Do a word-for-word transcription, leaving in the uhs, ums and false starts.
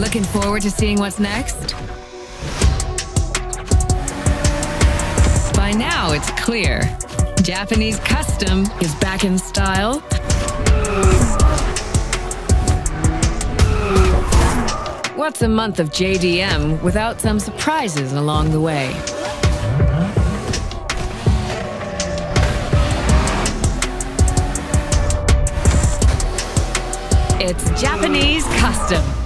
Looking forward to seeing what's next? By now, it's clear. Japanese custom is back in style. What's a month of J D M without some surprises along the way? It's Japanese custom.